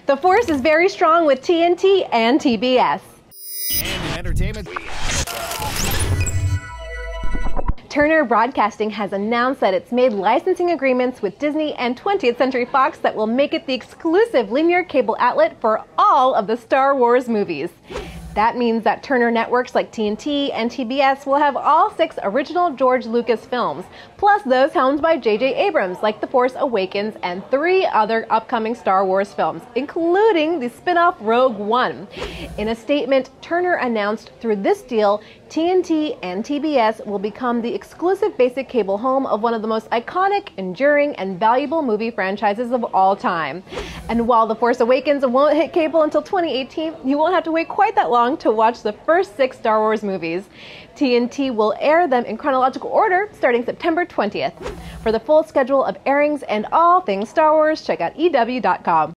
The force is very strong with TNT and TBS. And in entertainment, Turner Broadcasting has announced that it's made licensing agreements with Disney and 20th Century Fox that will make it the exclusive linear cable outlet for all of the Star Wars movies. That means that Turner networks like TNT and TBS will have all 6 original George Lucas films, plus those helmed by J.J. Abrams like The Force Awakens and 3 other upcoming Star Wars films, including the spin-off Rogue One. In a statement, Turner announced through this deal, TNT and TBS will become the exclusive basic cable home of one of the most iconic, enduring, and valuable movie franchises of all time. And while The Force Awakens won't hit cable until 2018, you won't have to wait quite that long to watch the first 6 Star Wars movies. TNT will air them in chronological order starting September 20th. For the full schedule of airings and all things Star Wars, check out EW.com.